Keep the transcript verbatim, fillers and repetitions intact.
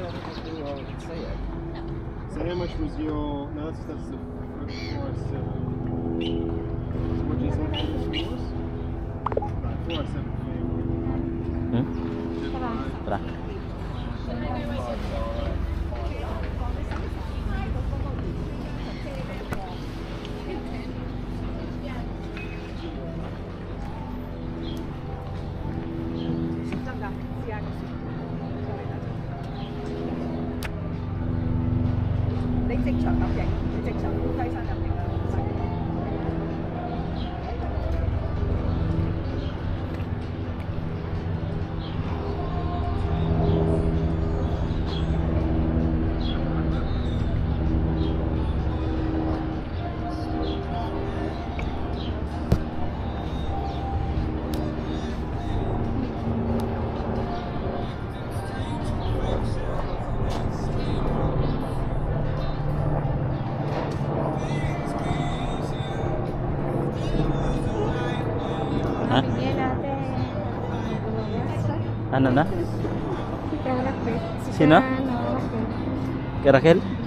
So how much was your? No, that's that's the four oh seven. So what did you say this was? Right, four oh seven family. Hmm? Tara. Ha? Ano na? Sino? Kay Raquel?